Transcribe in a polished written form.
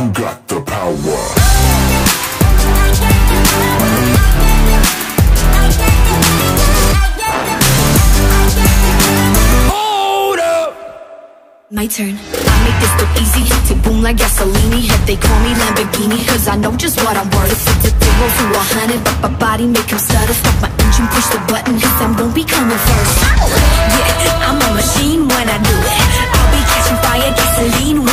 who got the power? My turn. I make this look easy, tick boom like gasoline. If they call me Lamborghini, cause I know just what I'm worth. It's a 0 to 100, but my body make him stutter. Stop my engine, push the button, cause I'm gon' be coming first. Yeah, I'm a machine when I do it. I'll be catching fire, gasoline